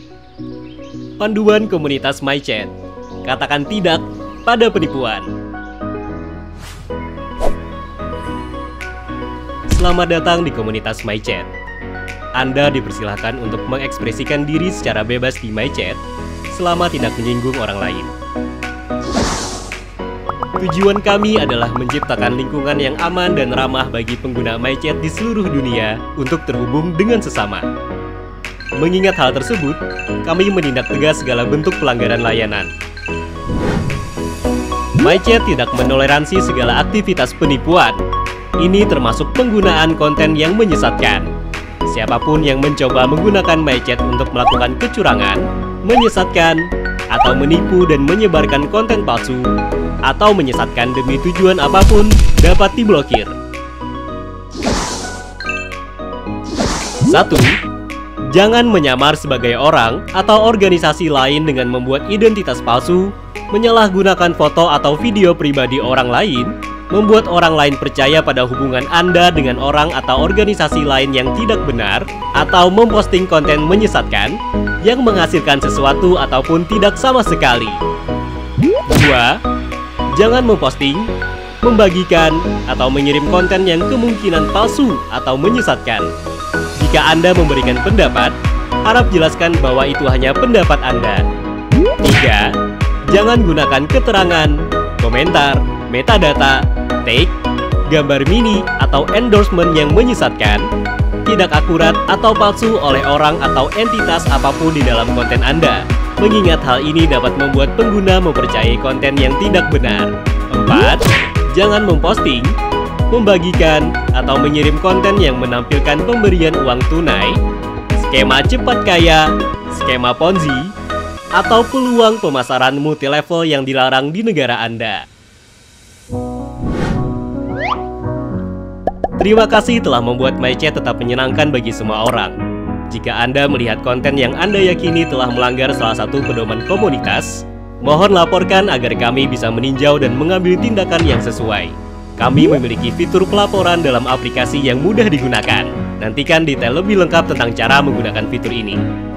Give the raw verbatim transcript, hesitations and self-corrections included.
Panduan komunitas MyChat. Katakan tidak pada penipuan. Selamat datang di komunitas MyChat. Anda dipersilahkan untuk mengekspresikan diri secara bebas di MyChat selama tidak menyinggung orang lain. Tujuan kami adalah menciptakan lingkungan yang aman dan ramah bagi pengguna MyChat di seluruh dunia untuk terhubung dengan sesama. Mengingat hal tersebut, kami menindak tegas segala bentuk pelanggaran layanan. MyChat tidak menoleransi segala aktivitas penipuan. Ini termasuk penggunaan konten yang menyesatkan. Siapapun yang mencoba menggunakan MyChat untuk melakukan kecurangan, menyesatkan, atau menipu dan menyebarkan konten palsu, atau menyesatkan demi tujuan apapun dapat diblokir. satu. Jangan menyamar sebagai orang atau organisasi lain dengan membuat identitas palsu, menyalahgunakan foto atau video pribadi orang lain, membuat orang lain percaya pada hubungan Anda dengan orang atau organisasi lain yang tidak benar, atau memposting konten menyesatkan yang menghasilkan sesuatu ataupun tidak sama sekali. dua. Jangan memposting, membagikan, atau mengirim konten yang kemungkinan palsu atau menyesatkan. Jika Anda memberikan pendapat, harap jelaskan bahwa itu hanya pendapat Anda. tiga. Jangan gunakan keterangan, komentar, metadata, tag, gambar mini, atau endorsement yang menyesatkan, tidak akurat atau palsu oleh orang atau entitas apapun di dalam konten Anda. Mengingat hal ini dapat membuat pengguna mempercayai konten yang tidak benar. empat. Jangan memposting, membagikan, atau mengirim konten yang menampilkan pemberian uang tunai, skema cepat kaya, skema Ponzi, atau peluang pemasaran multilevel yang dilarang di negara Anda. Terima kasih telah membuat MyChat tetap menyenangkan bagi semua orang. Jika Anda melihat konten yang Anda yakini telah melanggar salah satu pedoman komunitas, mohon laporkan agar kami bisa meninjau dan mengambil tindakan yang sesuai. Kami memiliki fitur pelaporan dalam aplikasi yang mudah digunakan. Nantikan detail lebih lengkap tentang cara menggunakan fitur ini.